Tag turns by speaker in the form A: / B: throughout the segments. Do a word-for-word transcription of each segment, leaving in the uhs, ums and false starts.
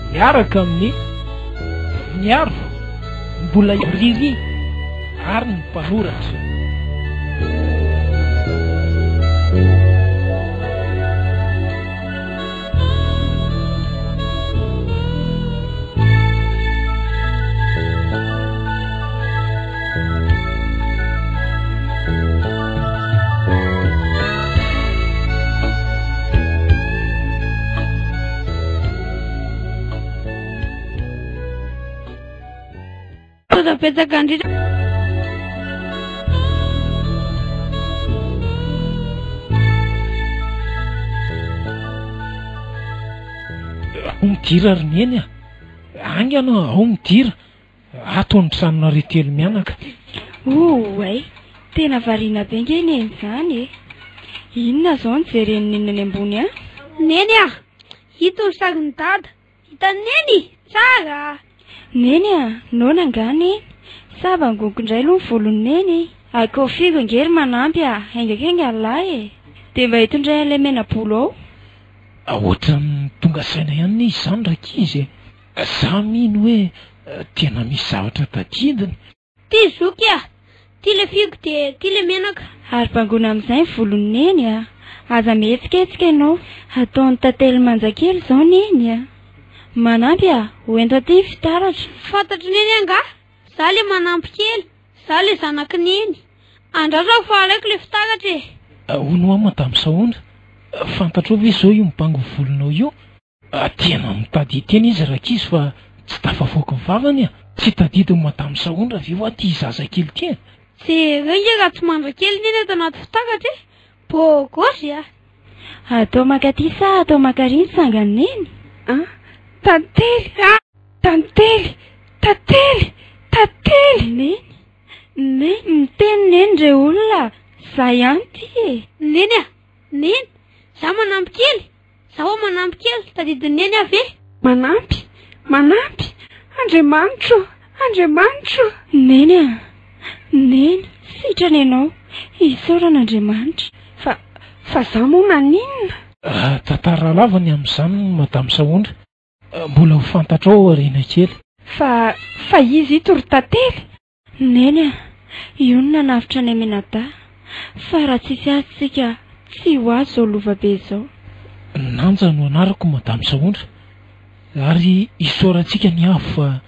A: miaraka amin'ny miaro mbola riry ary ny mpanoratra.
B: Petsaka andritra
A: ao midira ry neny a angana ao midira atondrisanona retelo mianaka.
C: oay tena variana be nge neny zany e. Inona zao nijereny nenany ambony a?
B: Neny a hito ny sagny dada hitany neny tsara.
C: Neny a nona ngany saba ngokondray aloha ny volony neny ako figo ngery manampy a engakenga lahy e de mba hitondray an'ilay menabolo ao.
A: Ohatrany tonga saina ihany ny izany raiky izy e za mino hoe tena misy zavatra tadidiny.
B: Ty zoky a ty le figo de ty le menaka
C: ary bangona amin'izay ny volony neny a aza mihetsikaetsika ianao ataon'ny tantely manjakely zao neny a manampy a hoento aty fitaratra.
B: Fantatry neny anga za le manampy kely za le zanaky neny andratrako fa alaiko le fitaratra e.
A: Hono a madame Saondra fantatro ve zao io mibango volonao io tena mitady teny izy raiky izy fa tsy tafavoaka ny vavany a tsy tadidy madame Saondra ve hoa ty zazakely ty e.
B: Ze renge raha tsy mandra kely neny ato anaty fitaratra e bo gosy a.
C: Atao makaty sa atao makariny sangany neny
B: a tantely a tantely tantely tantely
C: neny neny miteny neny ndre olona za ihany ty e.
B: Neny a neny za manampy kely za ho manampy kely tadidiny neny ave
C: manampy manampy Andriamanitro Andriamanitro. Neny a neny sitrany ianao isaoran'Andriamanitra fa fa za moa naninona.
A: Tantara lavany amin'izany madame Saondra mbola ho fantatrao arena kely
C: fa fa izy ito ry tantely. Neny a ionona navitra ny menada fa raha tsisy azy tsika tsy ho azy zao lova be zao.
A: Nanja no anarako madame Saondra ary isaorantsika ny afo fa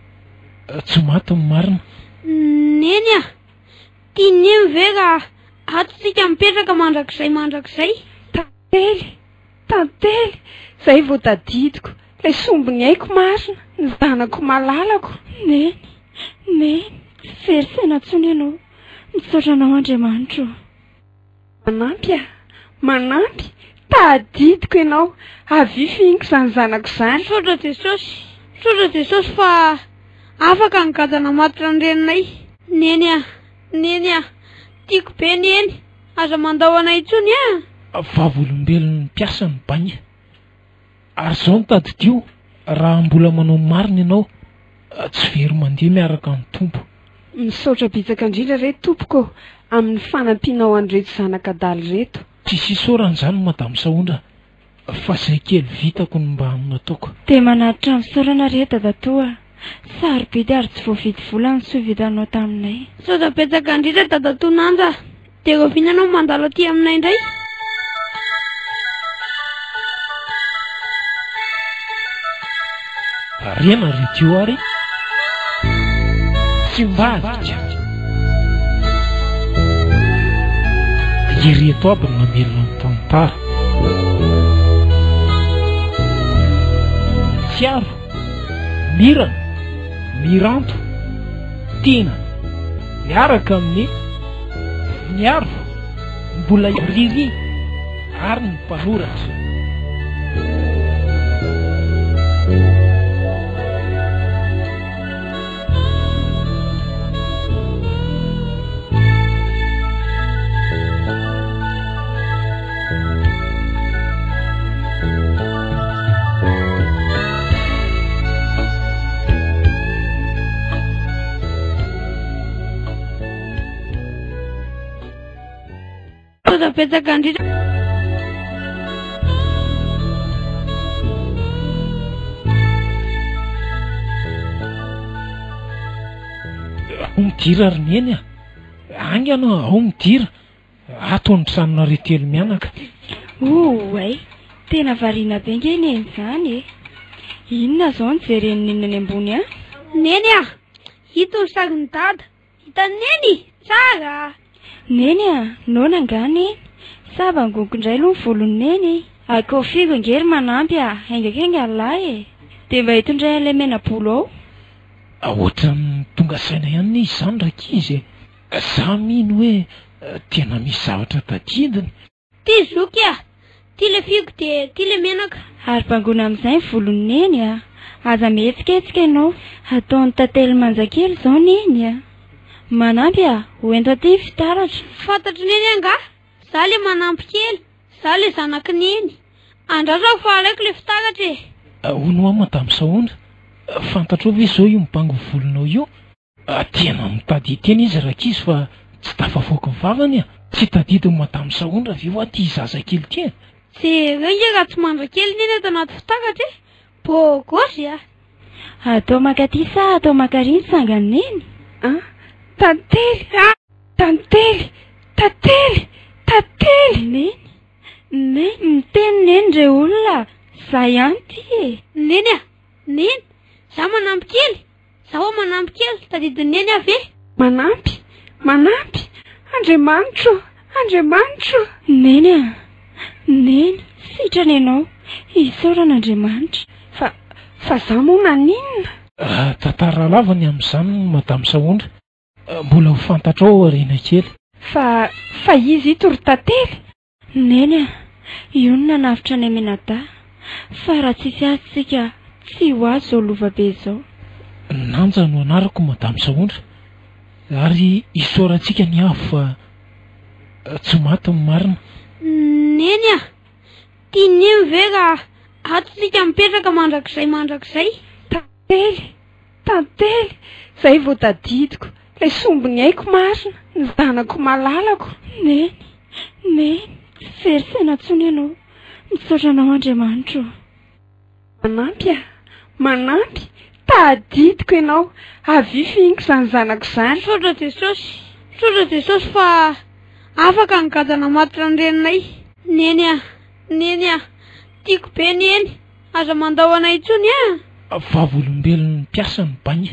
A: tsy maty ny marina.
B: Neny a tia neny ve raha atsika mipetraka mandrakizay mandrakizay.
C: Tantely tantely zay vao tadidiko lay sombiny haiko marina ny zanako malalako. Neny neny very saina ntsony ianao misaotranao Andriamanitro. Manampy a manampy tadidiko ianao avy fihiniko zany zanako zany.
B: Saotra Jesosy saotra Jesosy fa afaka ngadana matitra ny reninay. Neny a neny a tiako be neny aza mandao anay intsony a.
A: Vavolombelon'ny mpiasa ny baina ary zao nitadidio raha mbola manao marina ianao tsy very mandeha miaraka amin'ny tompo.
C: Misaotra bitsaka indrindra reto tompoko amin'ny fanampianao an'ireto zanak'adaly reto.
A: Tsisy isaoran'izany madame Saondra fa zay kely vitako ny mba nataoko.
C: De manatitra misaorana reto dadatoa sarobidy ary tsy voavidy vola ny sovitanao taminay.
B: Saotra betsaka indrindra dadatoa nanja de rovinanao mandalo aty aminay indray.
A: Rena redio ary tsy mbadika ireto aby no mamelona ny tantara. Fiaro mirana miranto tena miaraka amin'ny miaro mbola riry ary ny mpanoratra.
B: Betsaka indrindra.
A: ao midira ary neny a angy anao ao midira ataony tranona retelo mianaka.
C: oay tena variana be nge neny zany e inona zao ny jeren'inona ambony a
B: neny a hito ny sagny dada hitany neny tsara
C: neny a nona angany saba angoko indray aloha ny volony neny akao figo ngery manampy a haingakenga lahy e de mba hito indray an'ilay menabolo ao
A: ohatrany tonga saina ihany ny izy zany rakizy e za mino hoe tena misy zavatra tadidiny.
B: ty zoky a ty le figo de ty le menaka
C: ary bangona amin'izay ny volony neny a aza mihetsikaetsika ianao ataony tantely manjakely zao neny a manampy a hoento aty fitaratra.
B: fantatry neny anga za le manampy kely za le zanaky neny andrasako fa alaiko le fitaratra e.
A: Hono a madame Saondra fantatro ve zao io mibango volonao io tena mitady tena izy rakizy fa tsy tafavoaka ny vavany a tsy tadidiny madame Saondra vio a ty zazakely ty.
B: jerenge raha tsy mandrakely neny ato anaty fitaratra e bôgosy a
C: atao makaty sa atao makariny sangany neny a tantely a tantely tantely tantely neny neny miteny neny ndre olona za ihany ty e.
B: neny a neny za manampy kely za ho manampy kely tadidiny neny ave
C: manampy manampy Andriamanitro Andriamanitro neny a neny sitrany ianao isaoran'Andriamanitra fa fa za moa naninona
A: tantara lavany amin'izany madame Saondra mbola ho fantatrao arena kely
C: fa fa izy ito ry tantely neny a io no nanavitra ny menada fa raha tsisy azy tsika tsy ho azy zao lova be zao.
A: nanja no anarako madame Saondra ary isaorantsika ny afo fa tsy maty ny marina.
B: neny a tia neny ve raha atsika mipetraka mandrakizay mandrakizay.
C: tantely tantely zay vao tadidiko lay sombiny haiko marina ny zanako malalako neny neny ferisena tsony ianao misaotranao Andriamanitro. manampy a manampy tadidiko ianao avy fihiniko zany zanako zany.
B: Saotra Jesosy saotra Jesosy fa afaka nigajana matitra ny reninay. neny a neny a tiako be neny aza mandao anay intsony a
A: vavolombelon'ny mpiasa ny baina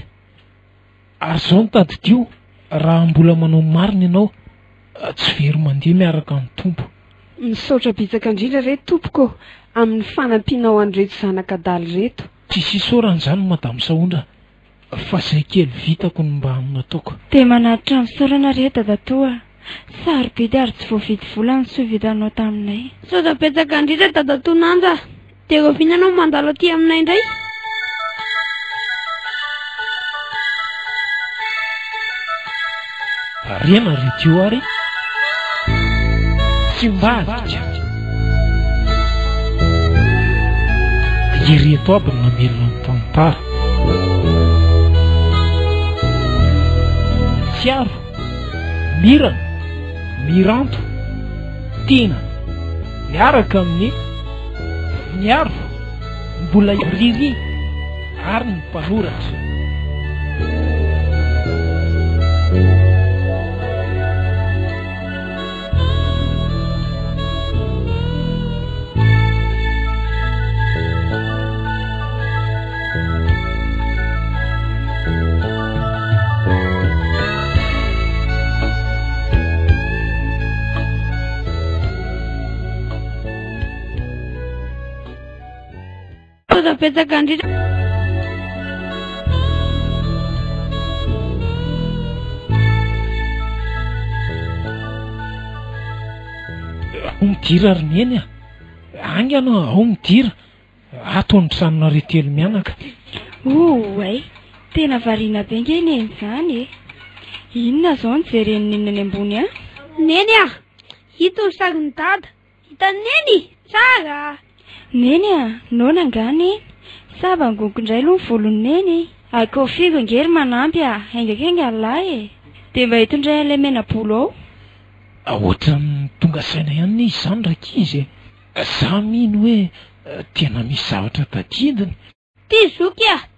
A: ary zao ny tadidio raha mbola manao marina ianao tsy very mandeha miaraka ny tompo.
C: misaotra bitsaka indrindra reto tompoko amin'ny fanampianao an'reto zanakadaly reto.
A: tsisy isaoran'izany madame Saondra fa zay kely vitako ny mba nataoko.
C: de manatitra misaorana reto dadatoa sarobidy ary tsy voavidy vola ny sovitanao taminay.
B: saotra betsaka indrindra dadatoa nanja de rovinanao mandalo aty aminay indray.
A: rena redio ary tsy mbadika ireto aby no namelona ny tantara tsiaro mirana miranto tena miaraka amin'ny miaro mbola iriry ary ny mpanoratra.
B: betsaka indrindra
A: ao midira ary neny a angy anao ao midira ataony tranona retelo mianaka.
C: oay tena variana be nge neny zany e inona zao ny jeren'inona any ambony a
B: neny a hito ny sagny dada hitany neny tsara
C: neny a nona angany saba angoko indray aloha ny volony neny akao figo ngery manampy a haingakenga lahy e de mba hito indray an'ilay menabolo ao
A: ohatrany tonga saina ihany ny izy zany rakizy e za mino hoe tena misy zavatra tadidiny.
B: ty zoky a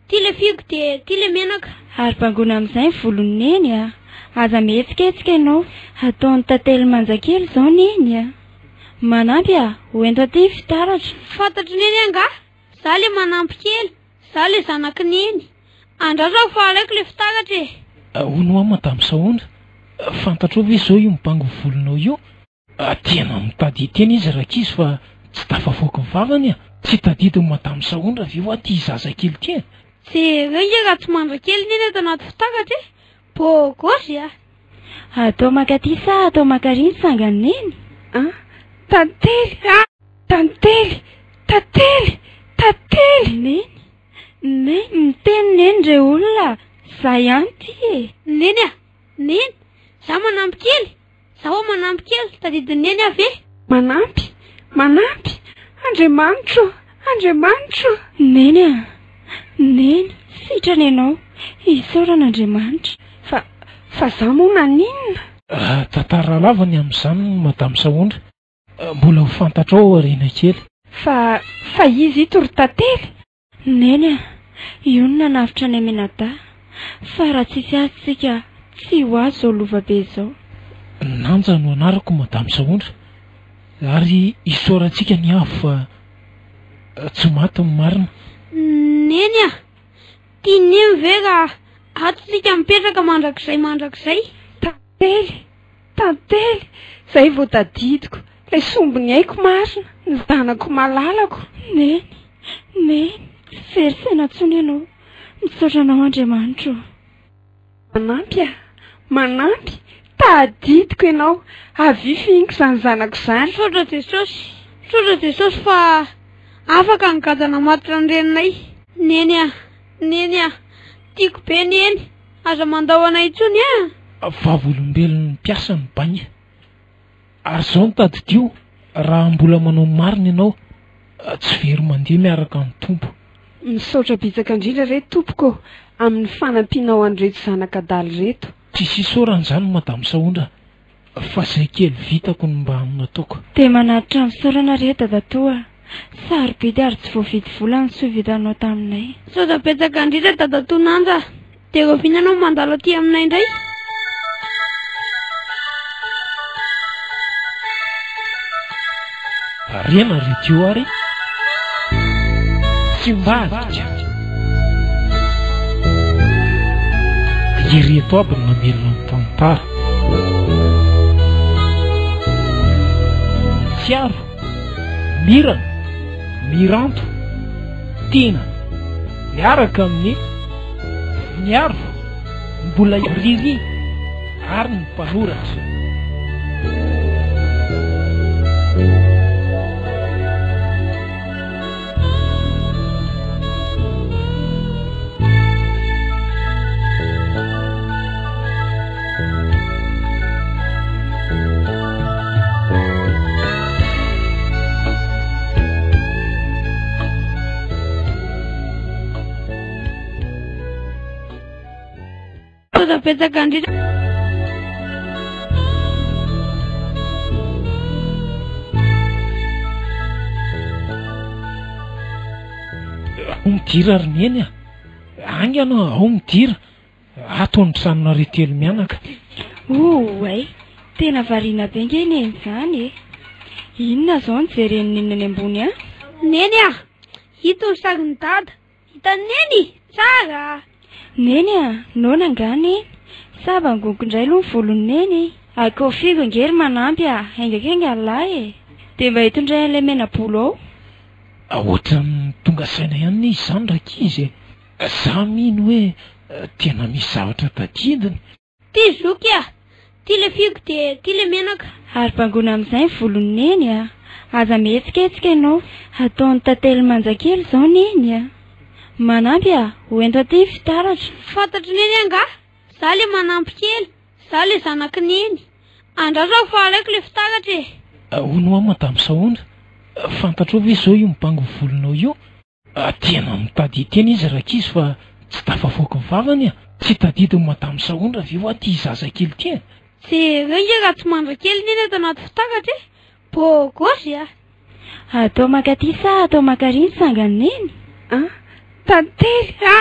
B: tia le figo dia tia le menaka.
C: Ary bangona amin'izay ny volony neny a. Aza mihetsiketsika ianao. Ataony tantely manjakely izao neny a. Manampy a, hoento aty fitaratra.
B: Fantatry neny anga, za le manampy kely, za le zanaky neny. Andrasako fa alaiko le fitaratra e.
A: Hono a madame Saondra, fantatro ve zao io mibango volonao io? Tena mitady tena izy rakizy fa tsy tafavoaka ny vavany a. Tsy tadidy madame Saondra ve ho aty zaza kely ty e.
B: Jereo raha tsy mandra kely neny ato anaty fitaratra e. Bo gosy a.
C: Atao makaty sa atao makariny sangany neny?
B: Ah,
C: tantely, ah, tantely, tantely, tantely. Neny, neny, miteny neny re olona. Za ihany ty e.
B: Neny a, neny, za manampy kely. Za ho manampy kely, tadidy neny avy e.
C: Manampy, manampy, Andriamanitro, Andriamanitro. Neny a, neny, sitrany ianao, isaoran'Andriamanitra. Fa, fa za moa naninona?
A: Tantara lavany amin'izany madame Saondra. Mbola ho fantatrao aoriana kely.
C: Fa, fa izy ito ry tantely. Neny a, io no nanavitra ny Aminada. Fa raha tsisy azy tsika, tsy ho azy zao lovabe zao.
A: Nanja no anarako madame Saondra. Ary isaorantsika ny afo fa tsy maty ny marina.
B: Neny a, tia neny ve raha atsika mipetraka mandrakizay mandrakizay.
C: Tantely, tantely, zay vao tadidiko. Lay sombiny aiko marina, ny zanako malalako. Neny, neny, very saina tsony ianao. Misaotra anao Andriamanitro. Manampy a, manampy, tadidiko ianao. Avy fihiniko izany zanako izany.
B: Misaotra Jesosy, misaotra Jesosy fa afaka nigadana matitra ny reninay. Neny a, neny a, tiako be neny. Aza mandao anay intsony a.
A: Vavolombelon'ny mpiasa ny bainga. Ary zao ny tadidio, raha mbola manao marina ianao, tsy very mandeha miaraka amin'ny tompo.
C: Misaotra bitsaka indrindra reto tompoko amin'ny fanampianao an'ireto zanak'adaly reto.
A: Tsisy isaoran'izany madame Saondra, fa zay kely vitako ny mba nataoko.
C: Dia manatitra misaorana reto dadatoa. Sarobidy ary tsy voavidy vola ny soa vitanao taminay.
B: Misaotra betsaka indrindra dadatoa nanja. Dia rovinanao mandalo aty aminay indray.
A: Ariana radio ary tsy mbahavitra ireto aby no mamelona ny tantara. Tsiaro, mirana, miranto, tena miaraka amin'ny miaro, mbola iriri ary ny mpanoratra.
B: Betsaka indrindra.
A: Ao midira ary neny a. Angana ao midira. Atondrosanona retelo mianaka.
C: Oay, tena variana be nge neny izany e. Inona zao ny jereny neny any ambony a?
B: Neny a, hito ny sariny dada. Hita neny, tsara.
C: Neny a, nona angany. Saba ngokondray aloha ny volony neny. Akao figo ngery manampy a, engakenga lahy e. Dia mba hitondray an'ilay menabolo ao.
A: Ohatran'ny tonga saina ihany ny izany rakizy. Za mino hoe tena misy zavatra tadidiny.
B: Tia zoky a, tia le figo dia tia le menaka.
C: Ary bangona amin'izay ny volony neny a. Aza mihetsiketsika ianao. Ataony tantely manjakely izao neny a. Manampy a, hoento aty fitaratra.
B: Fantatry neny anga, za le manampy kely, za le zanaky neny. Andrasako fa alaiko le fitaratra e.
A: Hono a madame Saondra, fantatrao ve zao io mibango volonao io? Tena mitady tena izy rakizy fa tsy tafavoaka ny vavany a. Tsy tadidy madame Saondra ve ho aty zaza kely ty e.
B: Jereo raha tsy mandra kely neny ato anaty fitaratra e. Bo gosy a.
C: Atao makaty sa atao makariny sangany neny? Ah, tantely. Ah,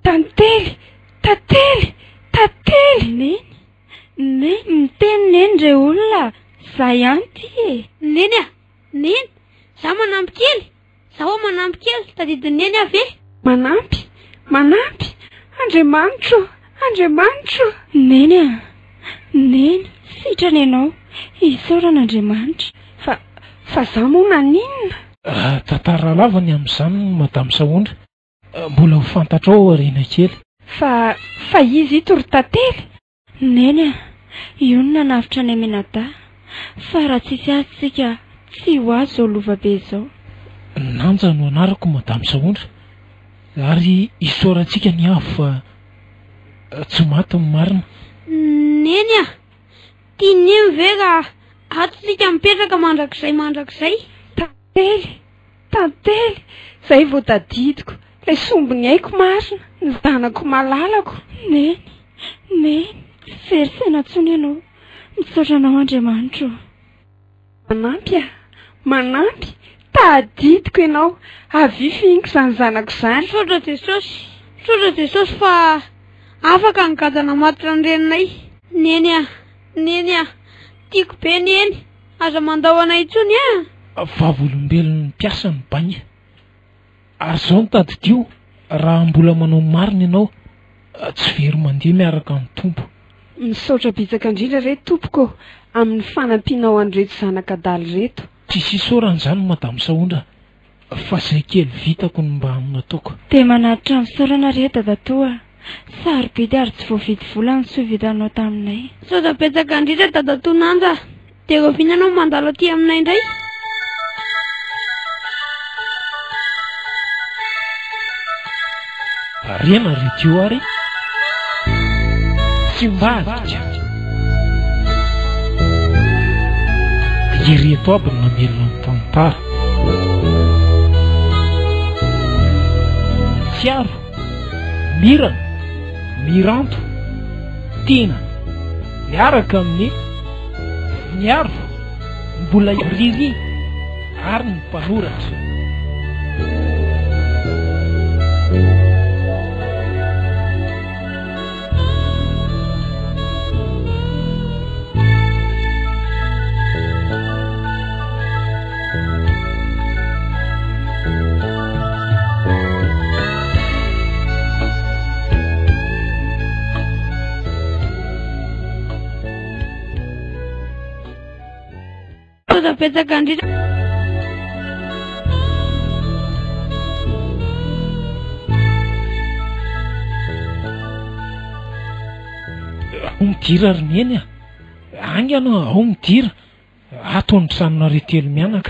C: tantely tantely tantely neny neny miteny neny ndre olona zay anty e
B: neny a neny za manampy kely zaho manampy kely tadidiny neny ave
C: manampy manampy Andriamanitro Andriamanitro neny a neny sitrany ianao isaoran'Andriamanitra fa fa za moa naninona
A: tantara lavany amin'izany madamo Saondra mbola ho fantatrao arena kely
C: fa fa izy ito ry tantely neny a io no nanavitra ny Aminada fa raha tsisy azy tsika tsy ho azy zao lovabe zao
A: nanja no anarako madamo Saondra ary isaorantsika ny afo fa tsy maty ny marina
B: neny a tiany ve raha atsika mipetraka mandrakizay mandrakizay
C: tantely tantely zay vao tadidiko lay sombiny haiko marina ny zanako malalako neny neny very sainantsony ianao misaotranao Andriamanitro manampy a manampy tadidiko ianao avy fihiniko zany zanako zany
B: saotra Jesosy saotra Jesosy fa afaka nigajana matitra ny reninay neny a neny a tiako be neny aza mandao anay intsony a
A: vavolombelon'ny mpiasa ny baina ary zao ny tadidio raha mbola manao marina ianao tsy very mandeha miaraka amin'ny tompo
C: misaotra bitsaka indrindra reto tompoko amin'ny fanampianao an'ireto zanak'adaly reto
A: tsisy isaoran'izany madamo Saondra fa zay kely vitako ny mba nataoko
C: dia manatitra misaorana reto dadatoa sarobidy ary tsy voavidy vola ny sovidanao taminay
B: saotra betsaka indrindra dadatoa nanja dia rovinanao mandalo aty aminay indray
A: rena redio ary tsy mbadika ireto aby no namelona ny tantara tsiaro mirana miranto tena miaraka amin'ny miaro mbola iriri ary ny mpanoratra
B: betsaka indrindra
A: ao midira ry neny a angy anao ao midira ataony sanona retelo mianaka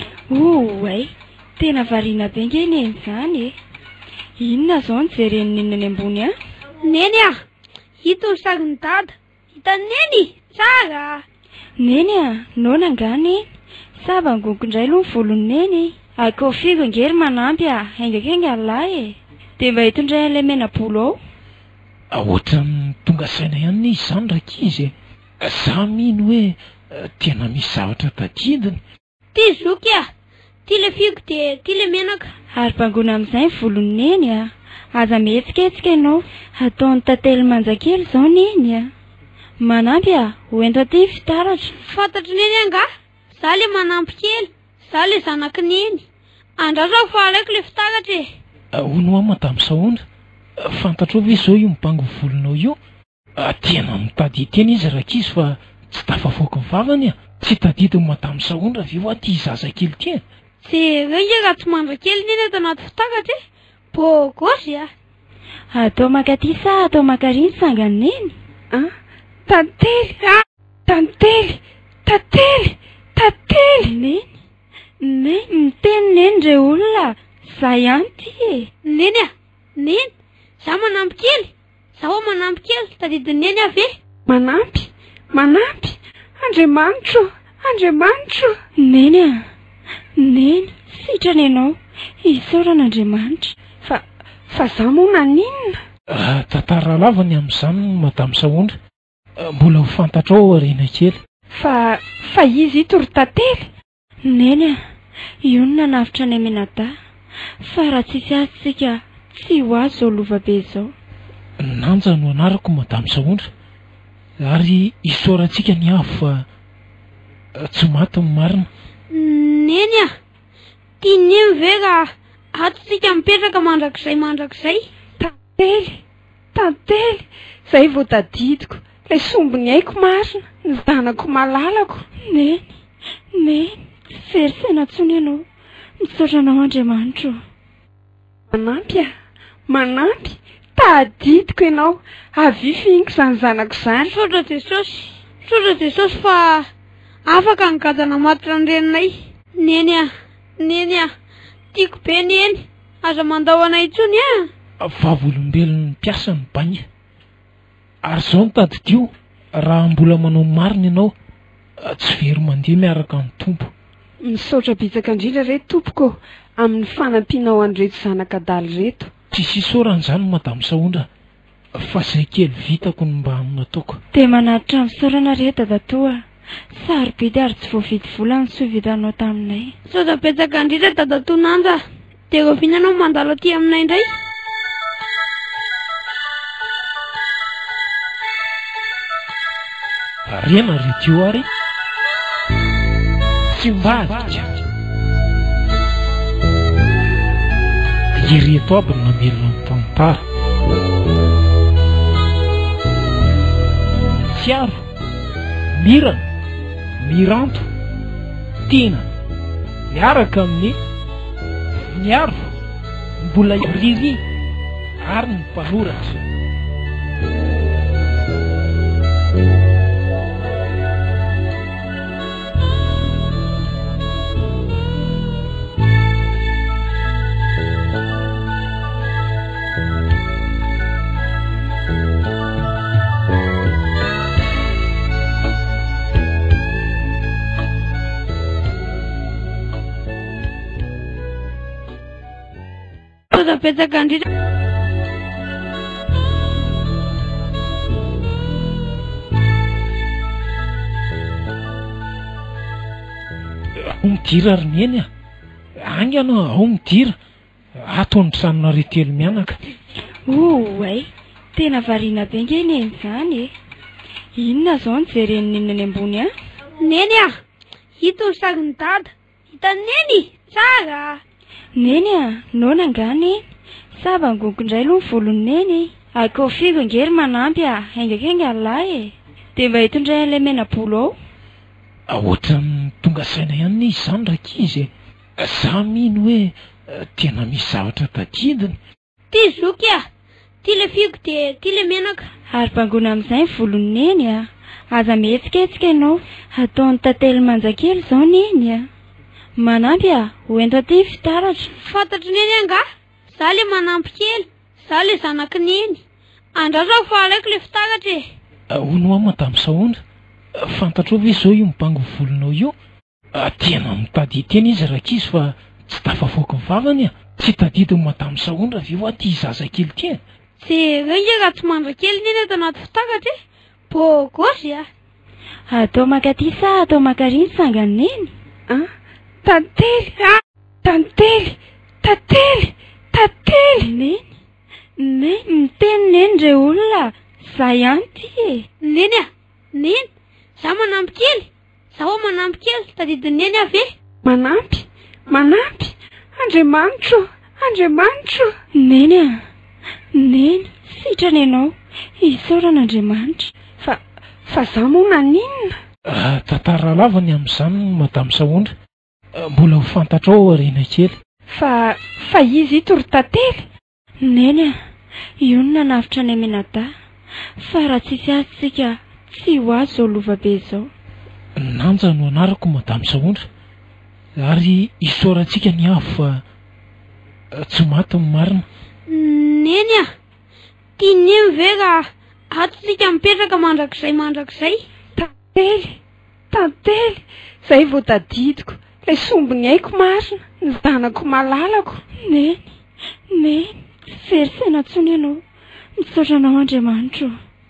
C: oay tena variana be nge neny zany e inona zao ny jereny nenany ambony a
B: neny a hito ny sariny dada hitany neny tsara
C: neny a nona angany saba ngoko indray aloha ny volony neny ako figo ngery manampy a engakenga lahy e dia mba hito indray an'ilay menabolo
A: ao ohatrany tonga saina ihany ny izy zany raka izy e za mino hoe tena misy zavatra tadidiny
B: ty zoky a ty le figo dia ty le menaka
C: ary bangona amin'izay ny volony neny a aza mihetsikaetsika ianao ataony tantely manjakely zao neny a manampy a hoento aty fitaratra
B: fantatry neny anga za le manampy kely za le zanaky neny andrasako fa alaiko le fitaratra e
A: hono a madamo Saondra fantatrao ve zao io mibango volonao io tena mitady tena izy raka izy fa tsy tafavoaka ny vavany a tsy tadidiny madamo Saondra ve hoa ty zaza kely ty
B: tsy renge raha tsy mandra kely neny ato anaty fitaratra e bogosy a
C: atao makaty sa atao makariny sangany neny a tantely a tantely tantely tantely neny neny miteny neny ndre olona zay anty e
B: neny a neny za manampy kely zaho manampy kely tadidiny neny ave
C: manampy manampy Andriamanitro Andriamanitro neny a neny sitrany ianao isaoran'Andriamanitra fa fa za moa naninona
A: tantara lavany amin'izany madamo Saondra mbola ho fantatrao arena kely
C: fa fa izy ito ry tantely neny a io no nanavitra ny Aminada fa raha tsisy azy tsika tsy ho azy zao lovabe zao.
A: Nanja no anarako madamo Saondra, ary isaorantsika ny afo fa tsy maty ny marina.
B: Neny a, tiany ve raha atsika mipetraka mandrakizay mandrakizay?
C: Tantely, tantely, zay vao tadidiko, lay sombiny haiko marina, ny zanako malalako. Neny, neny, very sena tsony ianao, misaotra anao Andriamanitra. Manampy a, manampy, tadidiko ianao, avy fihiniko zany zanako zany.
B: Misaotra Jesosy, misaotra Jesosy fa afaka nigadana matitra ny reninay. Neny a, neny a, tiako be neny, aza mandao anay tsony a.
A: Vavolombelon'ny mpiasa ny baina, ary zao nitadidio, raha mbola manao marina ianao, tsy very mandeha miaraka ny tompo.
C: Misaotra bitsaka indrindra reto tompoko, amin'ny fanampianao an'ireto zanak'adaly reto.
A: Tsisy isaoran'izany madamo Saondra, fa zay kely vitako ny mba aminataoko.
C: Te manatitra misaorana reto dadatoa, sarobidy ary tsy voavidy vola ny sovitanao taminay.
B: Misaotra betsaka indrindra dadatoa Nanja, dia rovinanao mandalo aty aminay indray.
A: Rena redio ary tsy mbadika ireto aby no namelona ny tantara. Tsiaro, mirana, miranto, tena miaraka amin'ny miaro, mbola riri ary ny mpanoratra.
B: Betsaka indrindra
A: ao midira ary neny a, angana ao midira, ato ny tranona retelo mianaka.
C: Oay, tena variana be nge neny zany e. Inona zao ny jereny nenany ambony a?
B: Neny a, hito ny sarin'ny dada, hitany neny, tsara.
C: Neny a, nona ngany saba ngokondray aloha ny volony neny. Aiko figo ngery manampy a, hengakenga lahy e. Dia mba hitondray an'ilay mena-bolo ao.
A: Ohatrany tonga saina ihany ny izany rakizy e. Za mino hoe tena misy zavatra tadidiny.
B: Ty zoky a, ty le figo dia ty le menaka.
C: Ary bangona amin'izay ny volony neny a, aza mihetsikehtsika ianao, ataon'ny tantely manjakely zao neny a. Manampy a, hoento aty fitaratra.
B: Fantatry neny anga, za le manampy kely, za le zanaky neny. Andrasako fa alaiko le fitaratra e.
A: Hono a madamo Saondra, fantatro ve zao io mibango volonao io? Tena mitady tena izy rakizy fa tsy tafavoaka ny vavany a. Tsy tadidy madamo Saondra vio aty zaza kely ty.
B: Ze renge raha tsy mandra kely neny ato anaty fitaratra e. Bo gosy a.
C: Atao makaty sa atao makariny sangany neny? Ah, tantely, ah, tantely, tantely, tantely. Neny, neny, miteny neny ndre olona, za ihany ty e.
B: Neny a, neny, za manampy kely, za ho manampy kely, tadidy neny ave.
C: Manampy, manampy, Andriamanitro, Andriamanitro. Neny a, neny, sitrany ianao, isaoran'Andriamanitra. Fa, fa za moa naninona?
A: Tantara lavany amin'izany madamo Saondra, mbola ho fantatra ao arena kely.
C: Fa, fa izy ito ry tantely. Neny a, io no nanavitra ny Aminada, fa raha tsisy azy tsika tsy ho azy zao lovabe zao.
A: Nanja no anarako madamo Saondra, ary isaorantsika ny afo fa tsy maty ny marina.
B: Neny a, tiany ve raha atsika mipetraka mandrakizay mandrakizay?
C: Tantely, tantely, zay vao tadidiko, lay sombiny haiko marina, ny zanako malalako. Neny, neny, very sena tsony ianao, misaotra anao Andriamanitra.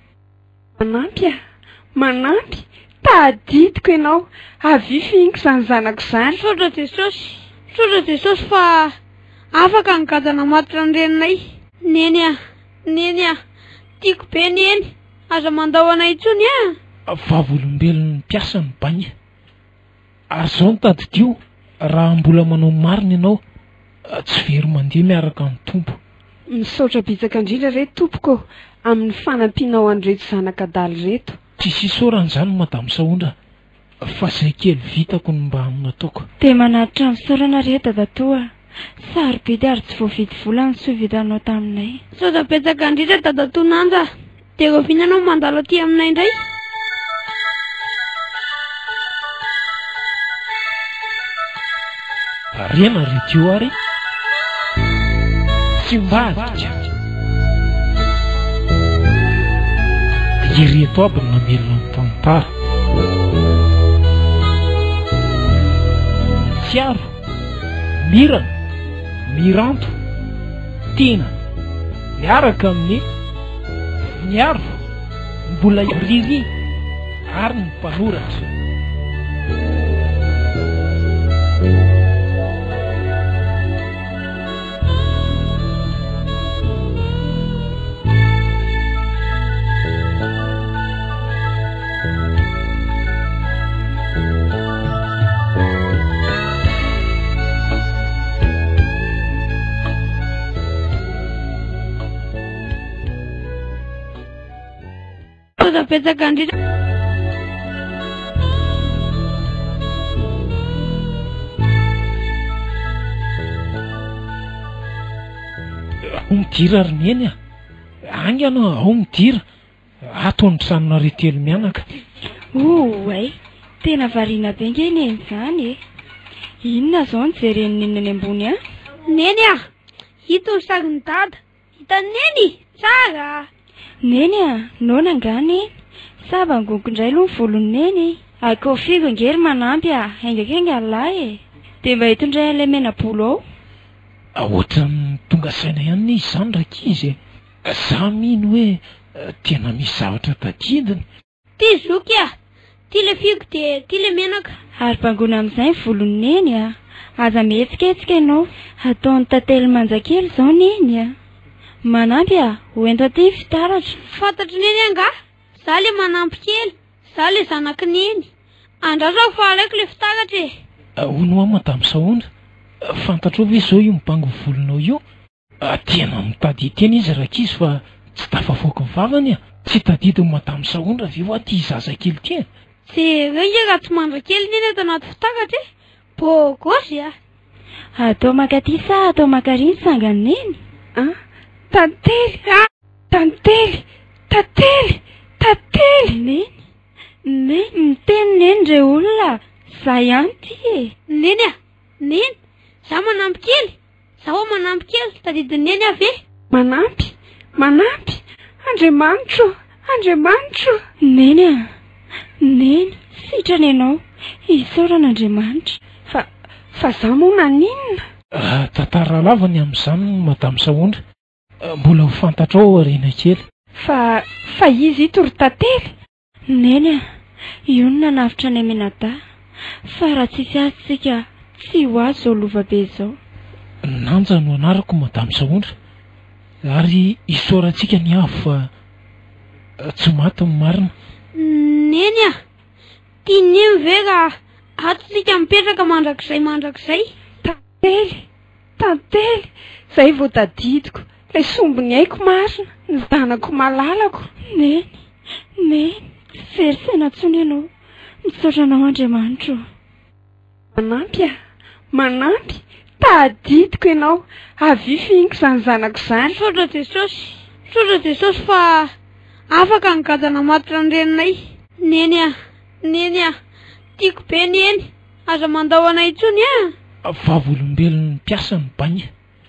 C: Manampy a, manampy, tadidiko ianao, avy fihiniko zany zanako zany.
B: Misaotra Jesosy, misaotra Jesosy fa afaka nygajana matitra ny reninay. Neny a, neny a, tiako be neny, aza mandao anay intsony a.
A: Vavolombelon'ny mpiasa ny bainy. Ary zao ny tadidio, raha mbola manao marina ianao, tsy very mandeha miaraka ny tompo.
C: Misaotra bitsaka indrindra reto tompoko amin'ny fanampianao an'ireto zanak'adaly reto.
A: Tsy sisoran'izany madamo Saondra, fa zay kely vitako ny mba nataoko.
C: Dia manatitra amin'ny saorana reto dadatoa. Sarobidy ary tsy voavidy vola ny sovitanao taminay.
B: Misaotra betsaka indrindra dadatoa Nanja, dia rovinanao mandalo aty aminay indray.
A: Rena redio ary tsy mbadika ireto aby namelona ny tantara. Tsiaro, mirana, miranto, tena miaraka amin'ny miaro, mbola iriry ary ny mpanoratra.
B: Betsaka indrindra.
A: Ao midira ary neny a, angy anao ao midira, atony sanona retelo mianaka.
C: Oay, tena variana be nge neny izany e. Inona zao ny jeren'ny neny ambony a?
B: Neny a, hito ny sagny dada, hita neny, tsara.
C: Neny a, nona angany saba ngokondray aloha ny volony neny. Akao figo ngery manampy a, engakenga lahy e. Dia mba hitondray an'ilay menabolo ao.
A: Ohatran'ny tonga saina ihany ny izany rakizy e. Za mino hoe tena misy zavatra tadidiny.
B: Ty zoky a, ty le figo dia ty le menaka.
C: Ary bangona amin'izay ny volony neny a. Aza mihetsiketsiky ianao, ataon'ny tantely manjakely zao neny a. Manampy a, hoento aty fitaratra.
B: Fantatry neny anga, za le manampy kely, za le zanaky neny. Andrasako fa alaiko le fitaratra e.
A: Hono a madamo Saondra, fantatrao ve zao io mibango volonao io? Tena mitady tena izy rakizy fa tsy tafavoaka ny vavany a. Tsy tadidy madamo Saondra ve ho aty zaza kely ty e.
B: Jereo nge raha tsy mandra kely neny ato anaty fitaratra e. Bôgôsy a.
C: Atao makaty sa atao makariny sangany neny? Ah, tantely, ah, tantely, tantely, tantely. Neny, neny, miteny neny re olona. Za ihany ty e.
B: Neny a, neny, za manampy kely, za ho manampy kely, tadidy neny ave.
C: Manampy, manampy, Andriamanitro, Andriamanitro. Neny a, neny, sitrany ianao, isaoran'Andriamanitra. Fa, fa za moa naninona?
A: Tantara lavany amin'izany madamo Saondra, mbola ho fantatrao aoriana kely.
C: Fa, fa izy ito ry tantely. Neny a, io no nanavitra ny amenada. Fa raha tsisy azy tsika, tsy ho azy zao lova be zao.
A: Nanja no anarako madamo Saondra, ary isaorantsika ny afo fa tsy maty ny marina.
B: Neny a, tiany ve raha atsika mipetraka mandrakizay mandrakizay.
C: Tantely, tantely, zay vao tadidiko, lay sombiny haiko marina, ny zanako malalako. Neny, neny, very saina ntsony ianao, misaotra anao Andriamanitro. Manampy a, manampy, tadidiko ianao, avy fihiniko izany zanako izany.
B: Misaotra Jesosy, misaotra Jesosy fa afaka nygajana matitra ny reninay. Neny a, neny a, tiako be neny, aza mandao anay intsony a.
A: Vavolombelon'ny mpiasa ny bainy.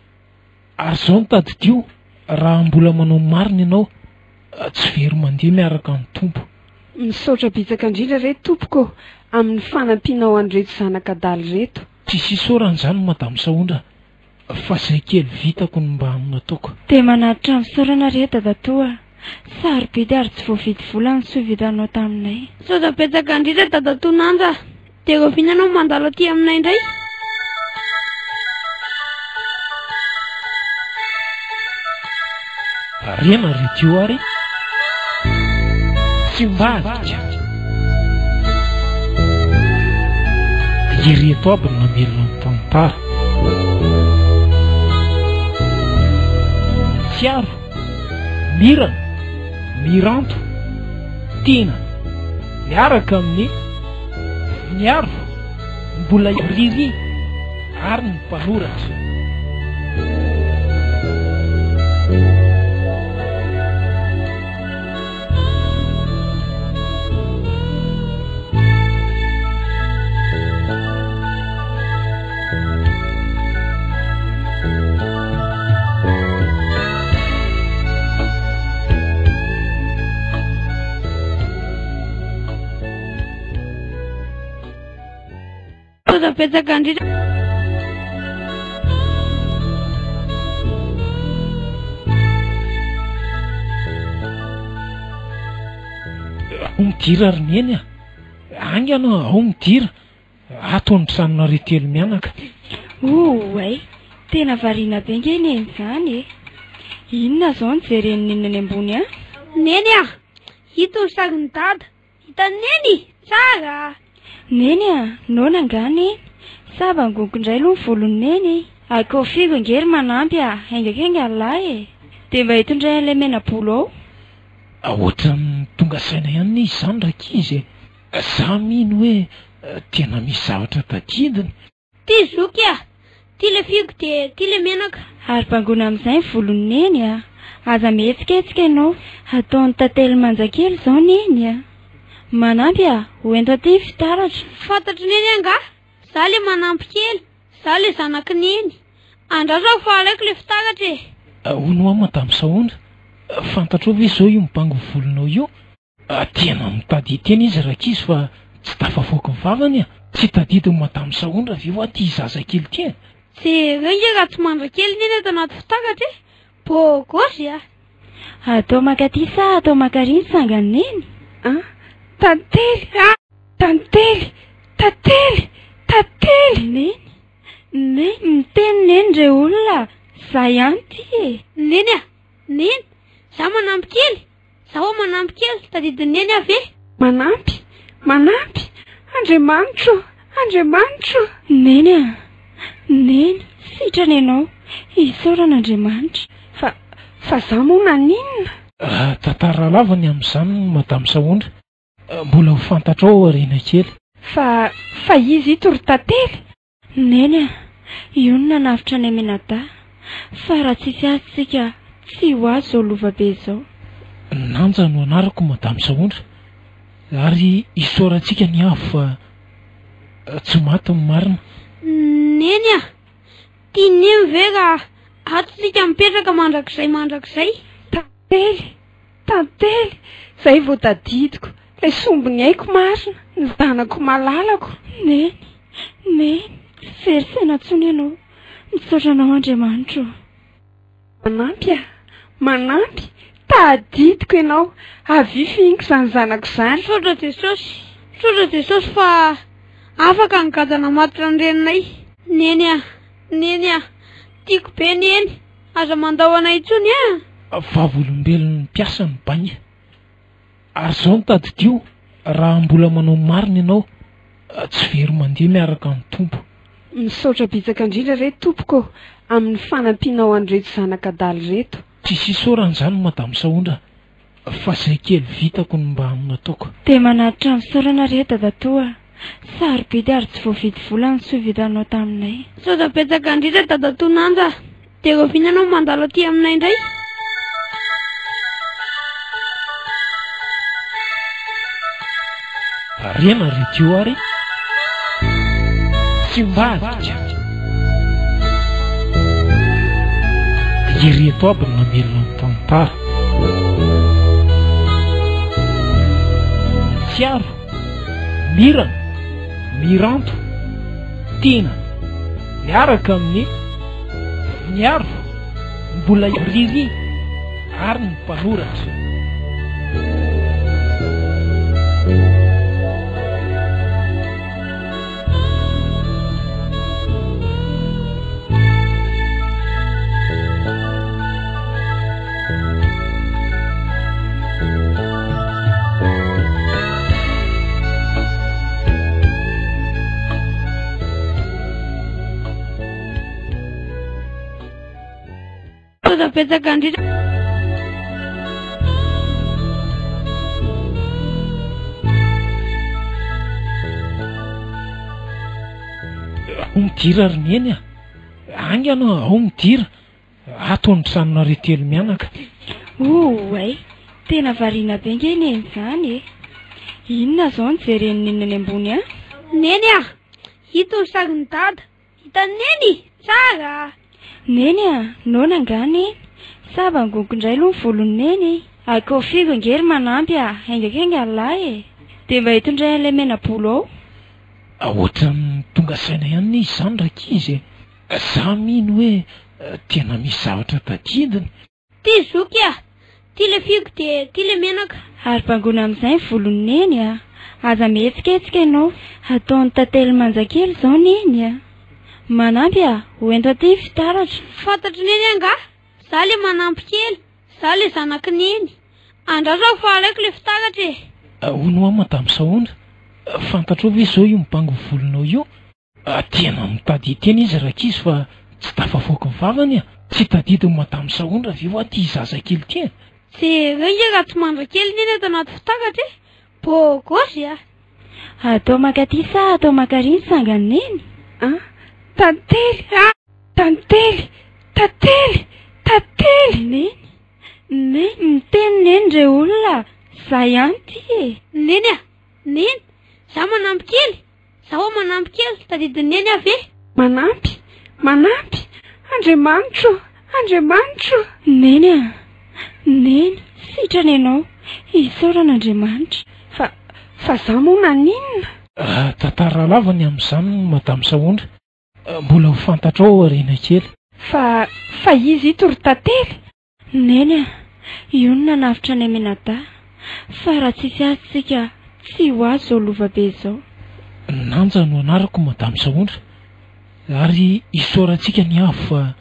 A: Ary zao ny tadidio, raha mbola manao marina ianao, tsy very mandeha miaraka ny tompo.
C: Misaotra bitsaka indrindra reto tompoko amin'ny fanampianao an'ireto zanak'adaly reto.
A: Tsy sisoran'izany madamo Saondra, fa zay kely vitako ny mba nataoko.
C: Dia manatitra amin'ny saorana reto dadatoa. Sarobidy ary tsy voavidy vola ny sovitanao taminay.
B: Misaotra betsaka indrindra dadatoa Nanja, dia rovinanao mandalo aty aminay indray.
A: ariana redio ary tsy mbadika ireto aby no namelona ny tantara tsiaro mirana miranto tena miaraka amin'ny miaro mbola riri ary ny mpanoratra
B: Petsaka andritra
A: ao midira ary neny a angy anao ao midira atony tranona retelo mianaka
C: oay tena variana be nge neny zany e inona zao nijereny neny any ambony a
B: neny a hito ny saky ny dada hitany neny tsara
C: neny a nona angany saba ngokondray aloha ny volony neny akofigo ngery manampy a haingakenga lahy e de mba hitondray an'ilay menabolo
A: ao ohatrany tonga saina ihany ny izy zany raka izy e za mino hoe tena misy zavatra tadidiny
B: ty zoky a ty le figo de ty le menaka
C: ary bangona amin'izay ny volony neny a aza mihetsikaetsika ianao ataon'ny tantely manjakely zao neny a manampy a hoento aty fitaratra
B: fantatry neny anga za le manampy kely za le zanaky neny andrasako fa alaiko le fitaratra e
A: hono a madamo Saondra fantatro ve zao io mibango volonao io tena mitady tena izy raka izy fa tsy tafavoaka ny vavany a tsy tadidiny madamo Saondra ve hoa ty zazakely ty e
B: jerenge raha tsy mandra kely neny ato anaty fitaratra e bôgosy a
C: atao makaty sa atao makariny sangany neny a tantely a tantely tantely tantely neny neny miteny neny ndre olona za ihany ty e
B: neny a neny za manampy kely za ho manampy kely tadidiny neny ave
C: manampy manampy Andriamanitro Andriamanitro neny a neny sitrany ianao isaoran'Andriamanitra fa fa za moa naninona
A: tantara lavany amin'izany madamo Saondra mbola ho fantatra ao arena kely
C: fa fa izy ito ry tantely neny a io no nanavitra ny amenada fa raha tsy fiasitsika tsy ho azy zao lova be zao
A: nanja no anarako madamo Saondra ary isaorantsika ny afo fa tsy maty ny marina
B: neny a tia nemy ve raha atsika mipetraka mandrakizay mandrakizay
C: tantely tantely zay vao tadidiko lay sombiny haiko marina ny zanako malalako neny neny very fianantsony ianao misaotranao Andriamanitro manampy a manampy tadidiko ianao avy fihiniko zany zanako zany
B: sotra Jesosy sotra Jesosy fa afaka nigajana matitra ny reninay neny a neny a tiako be neny aza mandao anay intsony a
A: vavolombelon'ny mpiasa ny bainga ary zao nitadidio raha mbola manao marina ianao tsy very mandeha miaraka ny tompo
C: misaotra bitsaka indrindra reto tompoko amin'ny fanampianao an'reto zanakadaly reto
A: tsisy isaoran'izany madamo Saondra fa zay kely vitako ny mba aminataoko
C: de manatitra misaorana reto dadatoa sarobidy ary tsy voavidy vola ny sovitanao taminay
B: sotra betsaka indrindra dadatoa nanja de rovinanao mandalo aty aminay indray
A: ariana redio ary tsy mbadika ireto aby no namelona ny tantara tsiaro mirana miranto tena miaraka amin'ny miaro mbola riri ary ny mpanoratra
B: petsaka indrindra.
A: ao midira ry neny a angy anao ao midira atony tranona retelo mianaka.
C: oay tena variana be nge neny zany e inona zao ny jeren'inona ambony a
B: neny a hito ny sagny dada hitany neny tsara
C: neny a nona angany saba ngoko indray aloha ny volony neny akao figo ngery manampy a haingakenga lahy e de mba hitondray an'ilay menabolo ao
A: ohatrany tonga saina ihany ny izy zany rakizy e za mino hoe tena misy zavatra tadidiny.
B: ty zoky a ty le figo de ty le menaka
C: ary bangona amin'izay ny volony neny a aza mihetsikaetsika ianao ataon'ny tantely manjakely zao neny a manampy a hoento aty fitaratra.
B: fantatry neny anga za le manampy kely za le zanaky neny andrasako fa alaiko le fitaratra e.
A: hono a madamo Saondra fantatro ve zao io mibango volonao io tena mitady tena izy rakizy fa tsy tafavoaka ny vavany a tsy tadidy ny madamo Saondra vio a ty zaza kely ty a
B: ze renge raha tsy mandra kely neny ato anaty fitaratra e bôgosy a
C: atao makaty sa atao makariny sangany neny a tantely a tantely tantely tantely neny neny miteny neny ndre olona za ihany ty e.
B: neny a neny za manampy kely za ho manampy kely tadidiny neny ave
C: manampy manampy Andriamanitro Andriamanitro neny a neny sitrany ianao isaoran'Andriamanitra fa fa za moa naninona
A: tantara lavany amin'izany madamo Saondra mbola ho fantatra ao arena kely
C: fa fa izy ito ry tantely neny a io no nanavitra ny menada fa raha tsisy azy tsika tsy ho azy zao lova be zao.
A: nanja no anarako madamo Saondra ary isaorantsika ny afo fa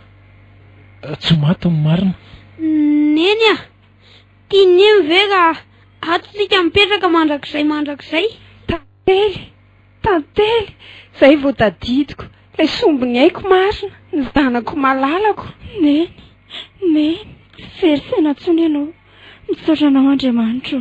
A: tsy maty ny marina.
B: neny a tia neny ve raha atsika mipetraka mandrakizay mandrakizay.
C: tantely tantely zay vao tadidiko lay sombiny haiko marina ny zanako malalako neny neny ferisena tsony ianao misaotranao Andriamanitro.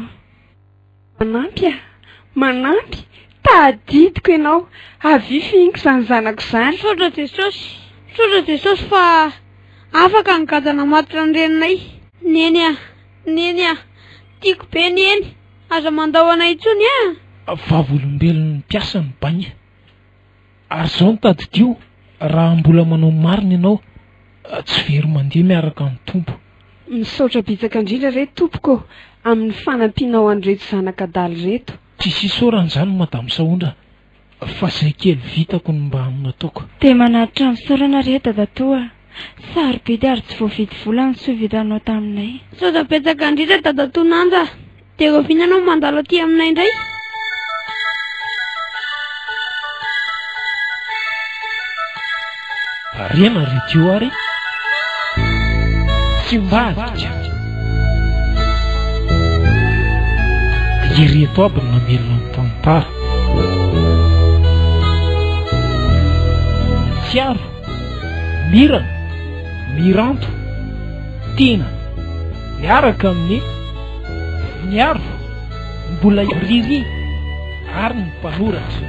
C: manampy a manampy tadidiko ianao avy fihiniko zany zanako zany.
B: Saotra Jesosy saotra Jesosy fa afaka nygajana matitra ny reninay. neny a neny a tiako be neny aza mandao anay intsony a
A: vavolombelon'ny mpiasa ny baina ary zao ny tadidio raha mbola manao marina ianao tsy very mandeha miaraka ny tompo.
C: misaotra bitsaka indrindra reto tompoko amin'ny fanampianao an'reto zanakadaly reto.
A: tsisy isaoran'izany madamo Saondra fa zay kely vitako ny mba nataoko.
C: de manatitra misaorana reto dadatoa sarobidy ary tsy voavidy vola ny sovitanao taminay.
B: saotra betsaka indrindra dadatoa nanja de rovinanao mandalo aty aminay indray.
A: ariana redio ary tsy mbadika ireto aby no namelona ny tantara tsiaro mirana miranto tena miaraka amin'ny miaro mbola riri ary ny mpanoratra.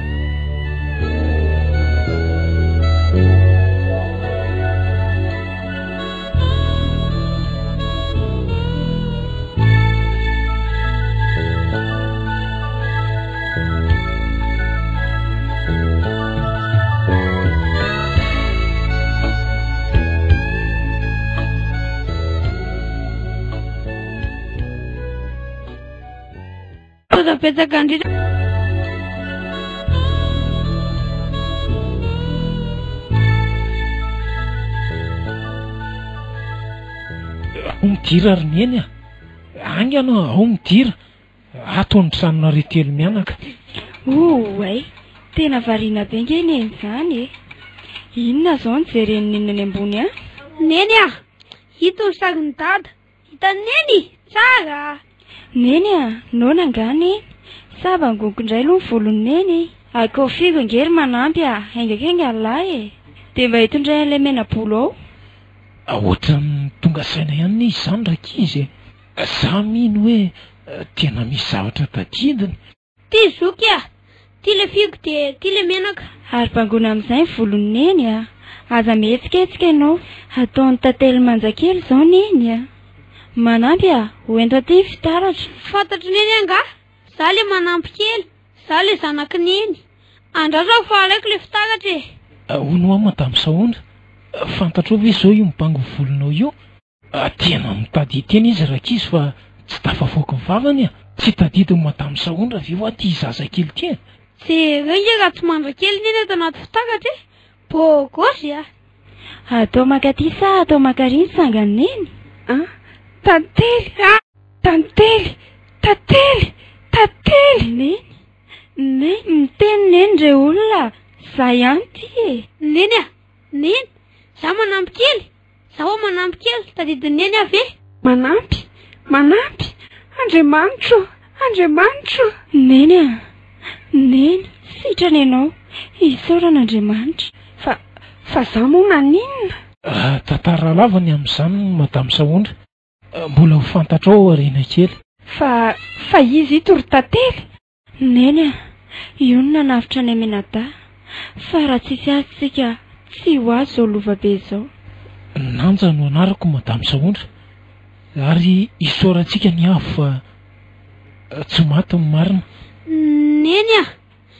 B: betsaka indrindra.
A: ao midira ry neny a angy anao ao midira atony tranona retelo mianaka.
C: oay tena variana be nge neny zany e inona zao ny jeren'inona ambony a
B: neny a hito ny sagny dada hitany neny tsara
C: neny a nona angany saba ngoko indray aloha ny volony neny akao figo ngery manampy a haingakenga lahy e de mba hitondray an'ilay menabolo ao
A: ohatrany tonga saina ihany ny izy zany raka izy e za mino hoe tena misy zavatra tadidiny.
B: Ty zoky a, ty le figo de ty le menaka.
C: Ary bangona amin'izay ny volony neny a, aza mihetsiketsiky ianao, ataony tantely manjakely zao neny a. Manampy a, hoento aty fitaratra.
B: Fantatry neny anga, za le manampy kely, za le zanaky neny. Andrasako fa alaiko le fitaratra e.
A: Hono aho madamo Saondra, fantatro ve zao io mibango volonao io? Tena mitady tena izy raka izy fa tsy tafavoaka ny vavany a. Tsy tadidiny madamo Saondra ve ho aty zazakely ty e?
B: Jereny raha tsy mandrakely neny ato anaty fitaratra e. Bôgôsy a.
C: Atao makaty sa atao makariny sangany neny? Ah, tantely, ah, tantely, tantely, tantely. Neny, neny, miteny neny re olona, za ihany ty e.
B: Neny a, neny, za manampy kely, za ho manampy kely, tadidiny neny ave.
C: Manampy, manampy, Andriamanitro, Andriamanitro. Neny a, neny, sitrany ianao, isaoran'Andriamanitra. Fa, fa za moa naninona?
A: Tantara lavany amin'izany madamo Saondra, mbola ho fantatrao aoriana kely.
C: Fa, fa izy ito ry tantely. Neny a, io no nanavitra ny Aminada, fa raha tsisy azy tsika tsy ho azy zao lovabe zao.
A: Nanja no anarako madamo Saondra, ary isaorantsika ny afo fa tsy maty ny marina.
B: Neny a,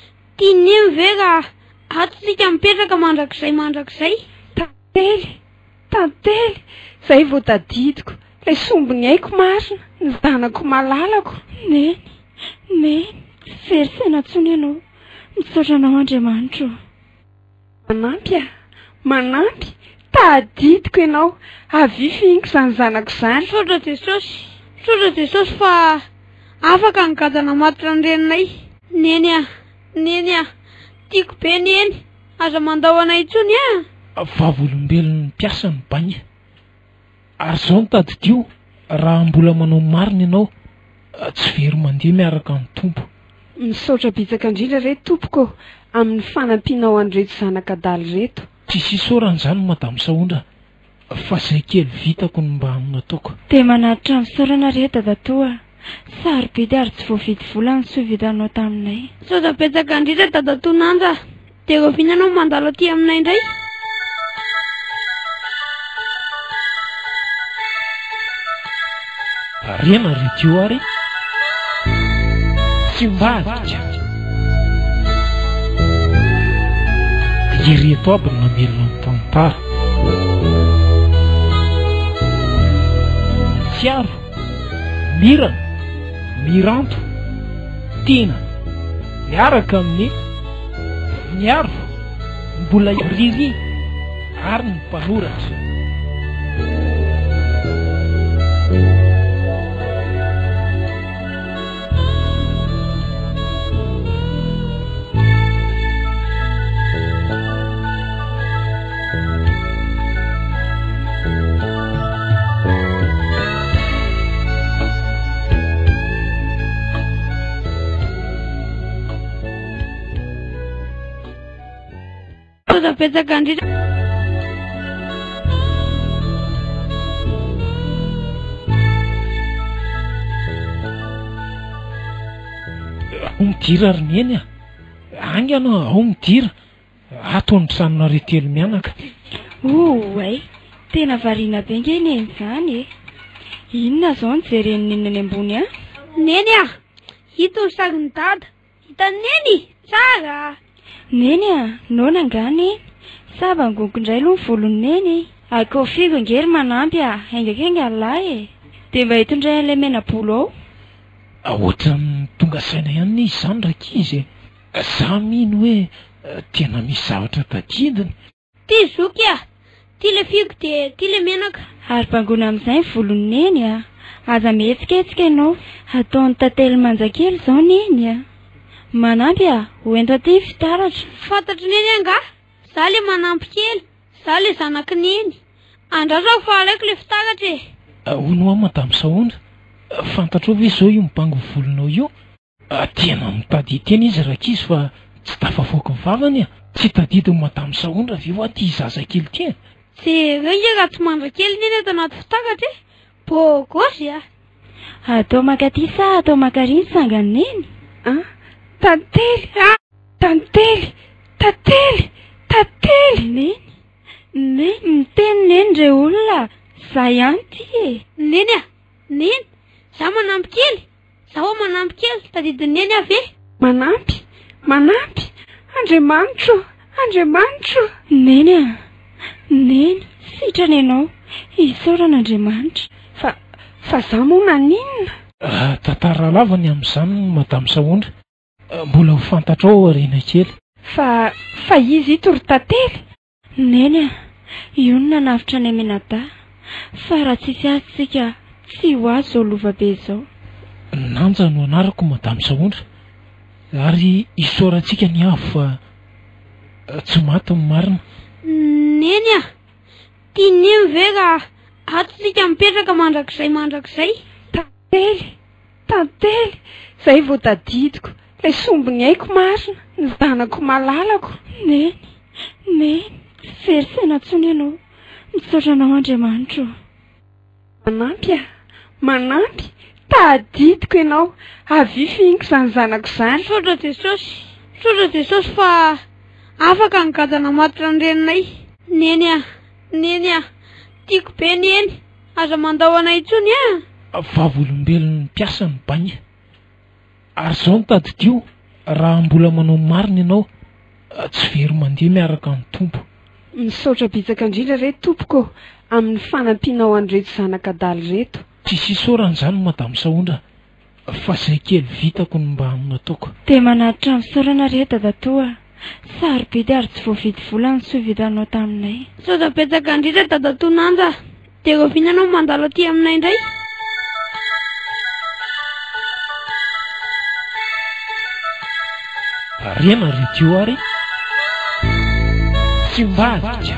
B: tiany ve raha ato tsika mipetraka mandrakizay mandrakizay.
C: Tantely, tantely, zay vao tadidiko, lay sombiny aiko marina, ny zanako malalako. Neny, neny, very senatsony ianao, misaotra anao Andriamanitro. Manampy a, manampy, tadidiko ianao, avy fihiniko zany zanako zany.
B: Misaotra Jesosy, misaotra Jesosy fa afaka ny gadana matitra ny reninay. Neny a, neny a, tiako be neny, aza mandao anay intsony a.
A: Vavolombelon'ny mpiasa ny bainga. Ary zao ny tadidio, raha mbola manao marina ianao, tsy very mandeha miaraka ny tompo.
C: Misaotra bitsaka indrindra reto tompoko, amin'ny fanampianao an'ireto zanak'adaly reto.
A: Tsisy isaoran'izany madamo Saondra, fa zay kely vitako ny mba nataoko.
C: Dia manatitra misaorana reto dadatoa, sarobidy ary tsy voavidy vola ny soa vitanao taminay.
B: Misaotra betsaka indrindra dadatoa Nanja, dia rehefa ihinanao mandalo aty aminay indray.
A: Ariana radio ary tsy mbadika ireto aby no namelona ny tantara. Tsiaro, mirana, miranto, tena miaraka amin'ny miaro, mbola riri ary ny mpanoratra.
B: Betsaka indrindra.
A: Ao midira ary neny a, angana ao midira, atony sanona retelo mianaka.
C: Oay, tena variana be nge neny zany e. Inona zao ny jereny nenany ambony a?
B: Neny a, hito ny sariny dada, hita neny, tsara.
C: Neny a, nona ngany, saba ngokondray aloha ny volony neny. Ako figo ngery manampy a, engakenga lahy e. Dia mba hitondray an'ilay menabolo ao.
A: Ohatrany tonga saina ihany izy zany raka izy e. Za mino hoe tena misy zavatra tadidiny.
B: Ty zoky a, ty le figo de ty le menaka.
C: Ary bangona amin'izay ny volony neny a, aza mihetsiketsiky ianao, ataony tantely manjakely zao neny a. Manampy a, hoento aty fitaratra.
B: Fantatry neny anga, za le manampy kely, za le zanaky neny. Andrasako fa alaiko le fitaratra e.
A: Hono aho madamo Saondra, fantatrao ve zao io mibango volonao io? Tena mitady tena izy raka izy fa tsy tafavoaka ny vavany a. Tsy tadidiny madamo Saondra ve ho aty zazakely ty e.
B: Zay renge raha tsy mandra kely neny eto anaty fitaratra e bôgôsy a
C: atao makaty sa atao makariny sangany neny
B: a tantely a tantely tantely tantely
C: neny neny miteny neny ndre olona za ihany ty e
B: neny a neny za manampy kely zaho manampy kely tadidiny neny ave
C: manampy manampy Andriamanitro Andriamanitro neny a neny sitrany ianao isaoran'Andriamanitra fa fa za moa naninona
A: tantara lavany amin'izany madame Saondra mbola ho fantatrao arena kely
C: fa fa izy ito ry tantely neny a io no nanavitra ny Aminada fa raha tsisy azy tsika tsy ho azy zao lova be zao
A: nanja no anarako madame Saondra ary isaorantsika ny avy fa tsy maty ny marina
B: neny a tiany ve raha atsika mipetraka mandrakizay mandrakizay
C: tantely tantely zay vao tadidiko lay sombiny haiko marina ny zanako malalako neny neny very sainantsony ianao misaotranao Andriamanitro manampy a manampy tadidiko ianao avy fihiniko zany zanako zany
B: saotra Jesosy saotra Jesosy fa afaka nigajana matitra ny reninay neny a neny a tiako be neny aza mandao anay intsony a
A: vavolombelon'ny mpiasa ny baina ary zao ny tadidio raha mbola manao marina ianao tsy very mandeha miaraka ny tompo
C: misaotra bitsaka indrindra reto tompoko amin'ny fanampianao an'ireto zanak'adaly reto
A: tsisy isaoran'izany madame Saondra fa zay kely vitako ny mba nataoko
C: dia manatitra misaorana reto dadatoa sarobidy ary tsy voavidy vola ny sovitanao taminay
B: saotra betsaka indrindra dadatoa nanja dia rovinanao mandalo aty aminay indray
A: rena redio ary tsy mbadika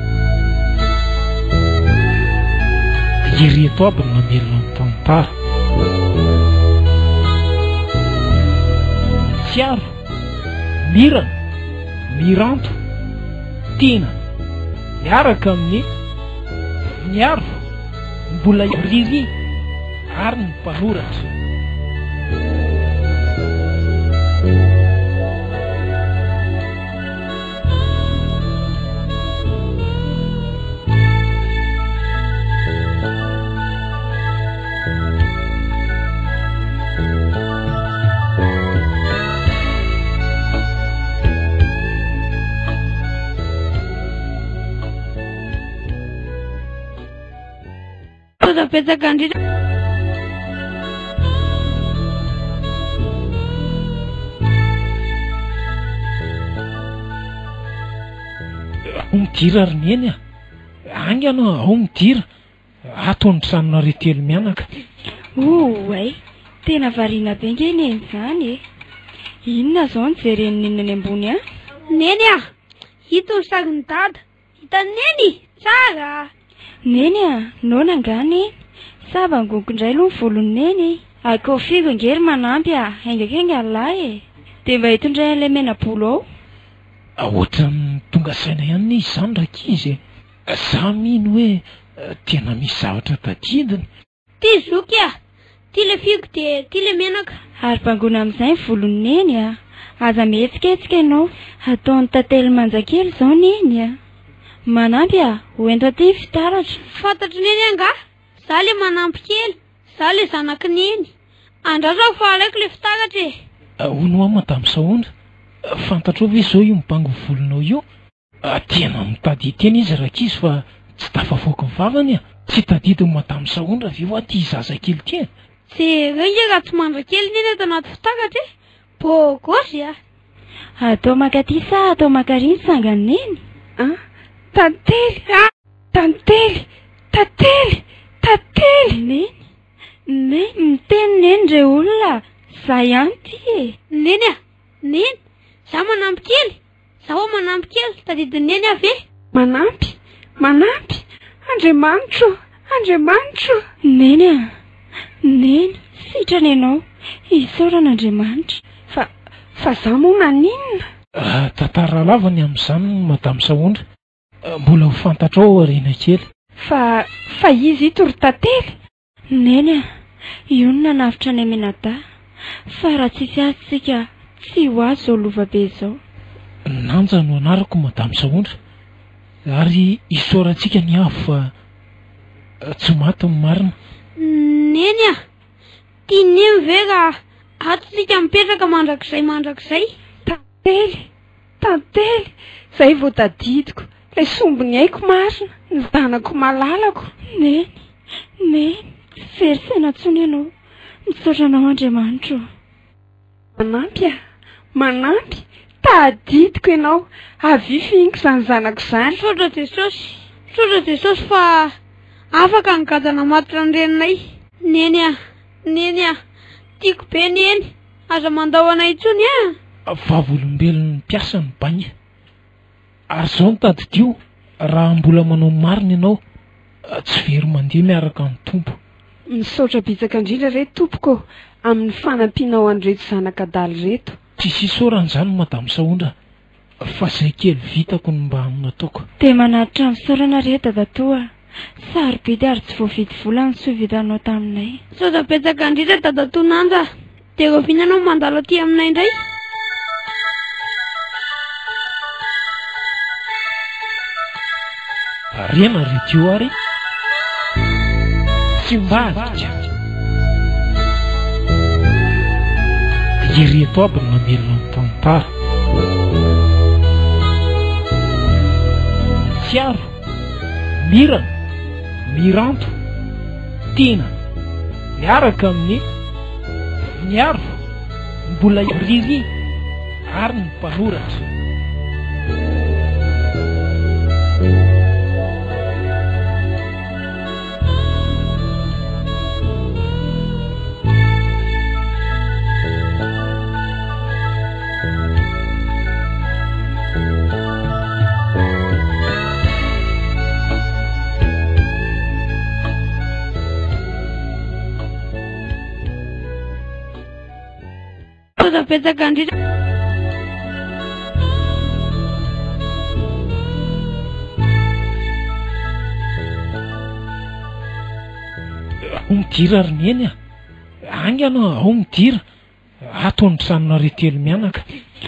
A: ireto aby no namelona ny tantara tsiaro mirana miranto tena miaraka amin'ny miaro mbola riri ary ny mpanoratra
B: betsaka indrindra
A: ao midira ary neny a angy anao ao midira atony sanona retelo mianaka
C: oay tena variana be nge neny zany e inona zao ny jereny neny any ambony a
B: neny a hito ny sariny dada hitany neny tsara
C: neny a nona angany saba ngoko indray aloha ny volony neny akao figo ngery manampy a aingakenga lahy e dia mba hito indray an'ilay menabolo
A: ao ohatrany tonga saina ihany ny izy zany raka izy e za mino hoe tena misy zavatra tadidiny
B: ty zoky a ty le figo dia ty le menaka
C: ary bangona amin'izay ny volony neny a aza mihetsikaetsika ianao ataon'ny tantely manjakely zao neny a manampy a hoento aty fitaratra
B: fantatry neny anga za le manampy kely za le zanaky neny andrasako fa alaiko le fitaratra e
A: hono a madame Saondra fantatrao ve zao io mibango volonao io tena mitady tena izy raka izy fa tsy tafavoaka ny vavany a tsy tadidy ny madame Saondra aveo aty zaza kely ty
B: zay renge raha tsy mandra kely neny eto anaty fitaratra e bôgôsy a
C: atao makaty sa atao makariny sangany neny
B: a tantely a tantely tantely tantely
C: neny neny miteny neny ndre olona za ihany ty e
B: neny a neny za manampy kely zaho manampy kely tadidiny neny ave
C: manampy manampy Andriamanitro Andriamanitro neny a neny sitrany ianao isaoran'Andriamanitra fa fa za moa naninona
A: tantara lavany amin'izany madame Saondra mbola ho fantatrao arena kely
C: fa fa izy ito ry tantely neny a io no nanavitra ny Aminata fa raha tsisy azy tsika tsy ho azy zao lovabe zao.
A: Nanja no anarako madame Saondra ary isaorantsika ny afo fa tsy maty ny marina.
B: Neny a tiany ve raha atsika mipetraka mandrakizay mandrakizay.
C: Tantely tantely zay vao tadidiko lay sombiny haiko marina ny zanako malalako. Neny neny versena tsony ianao misaotra anao Andriamanitra. Manampy a manampy tadidiko ianao avy fihiniko zany zanako zany.
B: Misaotra Jesosy misaotra Jesosy fa afaka nigajana matitra ny reninay. Neny a neny a tiako be neny aza mandao anay tsony a.
A: Vavolombelon'ny mpiasa ny baina ary zao nitadidio raha mbola manao marina ianao tsy very mandeha miaraka ny tompo.
C: Misaotra bitsaka indrindra reto tompoko amin'ny fanampianao an'ireto zanak'adaly reto.
A: Tsisy isaoran'izany madame Saondra fa zay kely vitako ny mba nataoko.
C: Dia manatitra misaorana reto dadatoa sarobidy ary tsy voavidy vola ny sovitanao taminay.
B: Misaotra betsaka indrindra dadatoa Nanja dia rovinanao mandalo aty aminay indray.
A: Rena redio ary tsy mbadika ireto aby no namelona ny tantara. Tsiaro mirana miranto tena miaraka amin'ny miaro mbola riri ary ny mpanoratra.
B: Betsaka indrindra
A: ao midira ary neny a angana ao midira atony sanona retelo mianaka.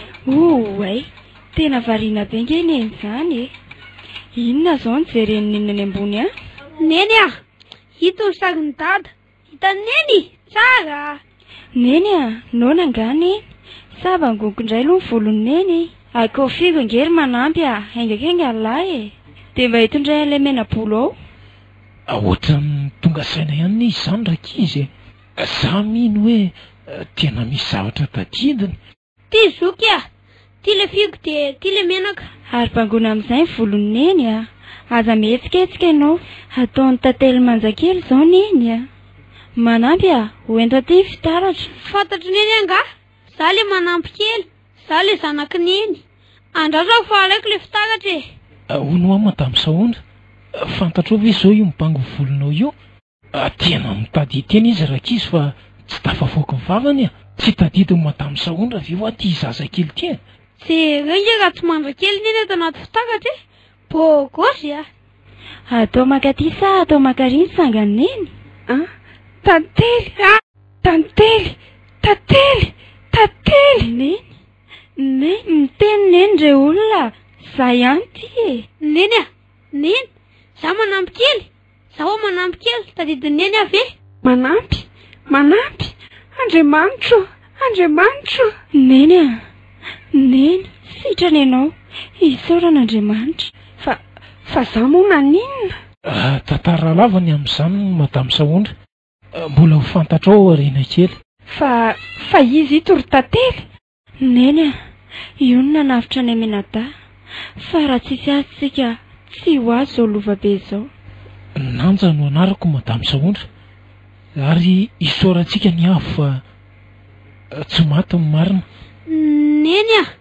C: Oay tena variana be nge neny zany e. Inona zao ny jereny nenany ambony a?
B: Neny a hito ny sagny dada hita neny tsara.
C: Neny a nona ngany saba ngoko indray aloha ny volony neny ako figo ngery manampy a haingakenga lahy e dia mba hitondray an'ilay mena-bolo ao.
A: Ohatrany tonga saina ihany izy zany rakizy e za mino hoe tena misy zavatra tadidiny.
B: Ty zoky a ty le figo dia ty le menaka.
C: Ary bangona amin'izay ny volony neny a aza mihetsiketsiky ianao ataon'ny tantely manjakely zao neny a. Manampy a hoento aty fitaratra.
B: Fantatry neny anga za le manampy kely za le zanaky neny andrasako fa alaiko le fitaratra e.
A: Hono a madame Saondra fantatrao ve zao io mibango volonao io tena mitady teny izy rakizy fa tsy tafavoaka ny vavany a. Tsy tadidy madame Saondra ve ho aty zaza kely ty.
B: Ze renge raha tsy mandra kely neny ato anaty fitaratra e bôgosy a.
C: Atao makaty sa atao makariny sangany neny a. Tantely a tantely tantely tantely neny neny miteny neny ndre olona za ihany ty e.
B: Neny a neny za manampy kely za ho manampy kely tadidiny neny ave.
C: Manampy manampy Andriamanitra Andriamanitra. Neny a neny sitrany ianao isaoran'Andriamanitra fa fa za moa naninona.
A: Tantara lavany amin'izany madame Saondra mbola ho fantatrao arena kely
C: fa fa izy ito ry tantely. Neny a io no nanavitra ny Aminata fa raha tsisy azy tsika tsy ho azy zao lovabe zao.
A: Nanja no anarako madame Saondra ary isaorantsika ny afo fa tsy maty ny marina.
B: Neny a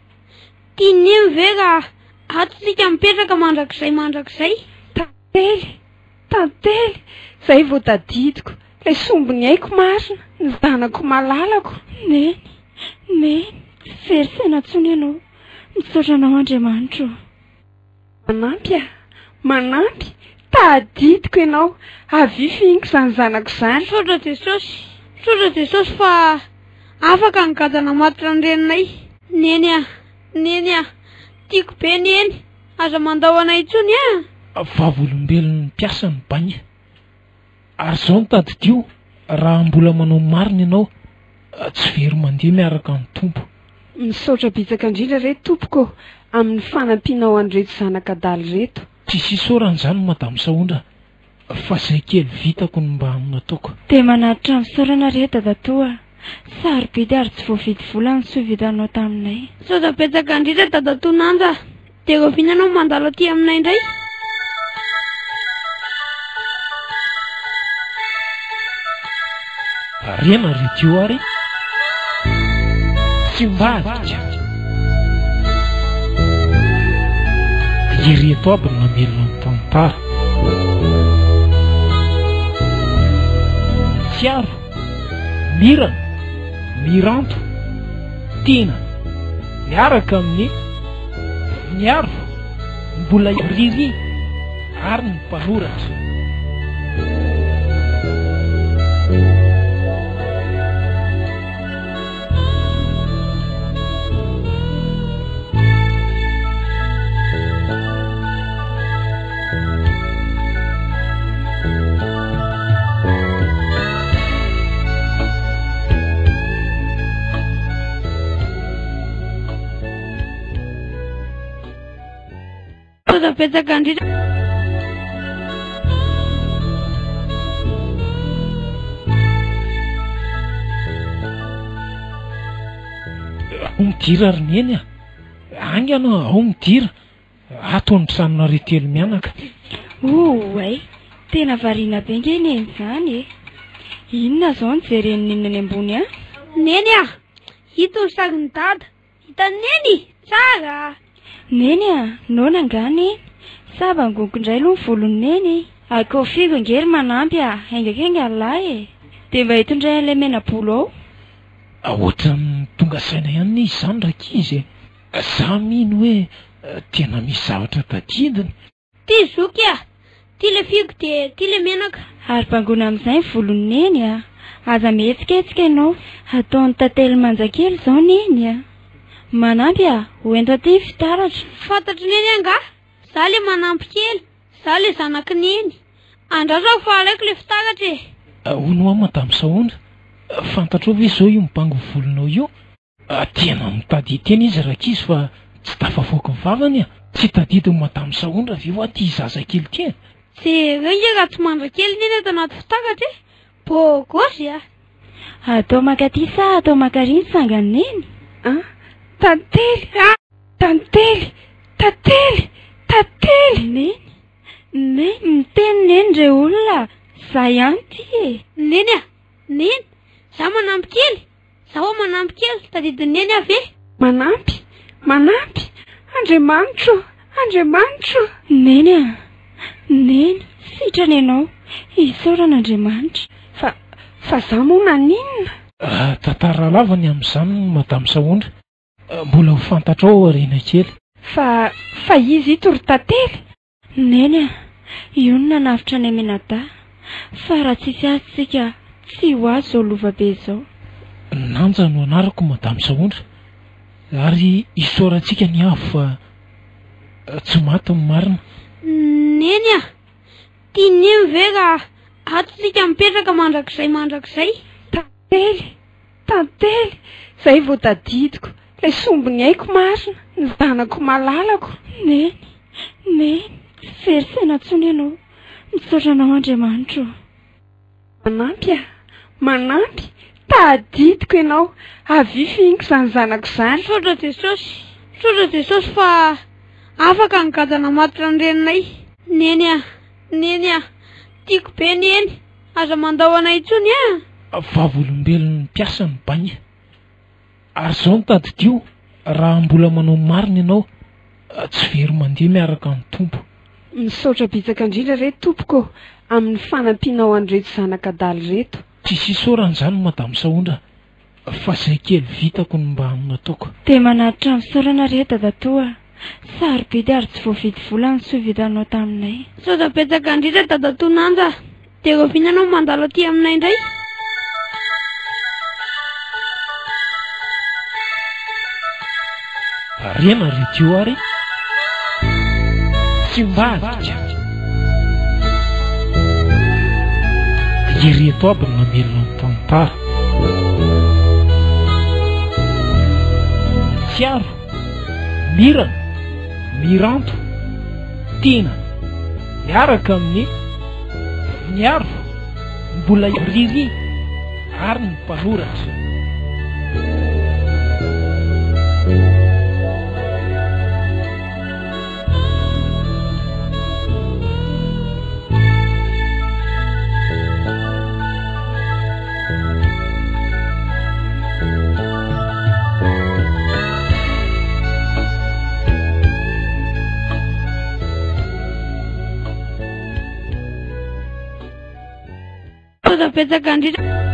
B: tiany ve raha atsika mipetraka mandrakizay mandrakizay.
C: Tantely tantely zay vao tadidiko lay sombiny haiko marina ny zanako malalako. Neny neny versena tsony ianao misaotra anao Andriamanitra. Manampy a manampy tadidiko ianao avy fihiniko izany zanako izany.
B: Misaotra Jesosy, misaotra Jesosy fa afaka nigadana matitra ny reninay. Neny a, neny a, tiako be neny, aza mandao anay intsony a.
A: Vavolombelon'ny mpiasa ny baina. Ary izao ny tadidio, raha mbola manao marina ianao, tsy very mandeha miaraka ny tompo.
C: Misaotra bitsaka indrindra reto tompoko amin'ny fanampianao an'ireto zanak'adaly reto.
A: Tsisy isoran'izany madamo Saondra, fa izay kely vitako ny mba nataoko.
C: Dia manatitra misaorana reto dadatoa, sarobidy ary tsy voavidy vola ny soa vitanao taminay.
B: Misaotra betsaka indrindra dadatoa Nanja, dia rovinanao mandalo aty aminay indray.
A: Rena redio ary tsy mbadika ireto aby namelona ny tantara. Tsiaro, mirana, miranto, tena miaraka amin'ny miaro, mbola riri ary ny mpanoratra.
B: Betsaka indrindra
A: ao midira ary neny a, angy anao ao midira atondrosanona retelo mianaka.
C: Oay, tena variana be nge neny izany e. Inona izao ny jeren'ny neny ambony a?
B: Neny a, hita ny sagny dada, hita neny tsara.
C: Neny a, nona angany saba ngokondray aloha ny volony neny. Akao figo ngery manampy a, engakenga lahy e. Dia mba hitondray an'ilay mena-bolo ao.
A: Ohatran'ny tonga saina ihany ny izany rakizy e. Za mino hoe tena misy zavatra tadidiny.
B: Ty zoky a, ty le figo dia ty le menaka.
C: Ary bangona amin'izay ny volony neny a, aza mihetsikehtsika ianao, ataon'ny tantely manjakely izao neny a. Manampy a, hoento aty fitaratra.
B: Fantatry neny anga, za le manampy kely, za le zanaky neny. Andrasako fa alaiko le fitaratra e.
A: Hono a madamo Saondra, fantatrao ve izao io mibango volonao io? Tena mitady tena izy rakizy fa tsy tafavoaka ny vavany a. Tsy tadidy madamo Saondra ve ho aty zaza kely ty e.
B: Jereny raha tsy mandra kely neny ato anaty fitaratra e. Bôgôsy a.
C: Atao makaty sa atao makariny sangany neny? Ah, tantely, ah, tantely, tantely, tantely. Neny, neny, miteny neny re olona, za ihany ty e.
B: Neny a, neny, za manampy kely, za ho manampy kely, tadidy neny ave.
C: Manampy, manampy, Andriamanitro, Andriamanitro. Neny a, neny, sitrany ianao, isaoran'Andriamanitra. Fa, fa za moa naninona?
A: Tantara lavany amin'izany madamo Saondra, mbola ho fantatrao arena kely.
C: Fa, fa izy ito ry tantely. Neny a, io no nanavitra ny Aminada, fa raha tsisy azy tsika tsy ho azy izao lova be izao.
A: Nanja no anarako madamo Saondra, ary isaorantsika ny avy fa tsy maty ny marina.
B: Neny a, tiany ve raha atsika mipetraka mandrakizay mandrakizay.
C: Tantely, tantely, zay vao tadidiko, ilay sombiny haiko marina, ny zanako malalako. Neny, neny, very saina intsony ianao, misaotra anao Andriamanitro. Manampy a, manampy, tadidiko ianao, avy fihiniko izany zanako izany.
B: Misaotra Jesosy, misaotra Jesosy fa afaka nigadana matitra ny reninay. Neny a, neny a, tiako be neny, aza mandao anay intsony a.
A: Vavolombelon'ny mpiasa ny baina. Ary izao ny tadidio, raha mbola manao marina ianao, tsy very mandeha miaraka ny tompo.
C: Misaotra bitsaka indrindra reto tompoko amin'ny fanampianao an'ireto zanak'adaly reto.
A: Tsisy isoran'izany madamo Saondra, fa izay kely vitako ny mba nataoko.
C: Dia manatitra misaorana reto dadatoa, sarobidy ary tsy voavidy volany sy vitanao taminay.
B: sao da betsaka indrindra dada tonanja dia rovinanao mandalo aty aminay indray.
A: rena redio ary tsy mbadika ireto aby no mamelona ny tantara tsiaro mirana miranto tina miaraka amin'ny miaro mbola riri ary ny mpanoratra.
B: sao da betsaka indrindra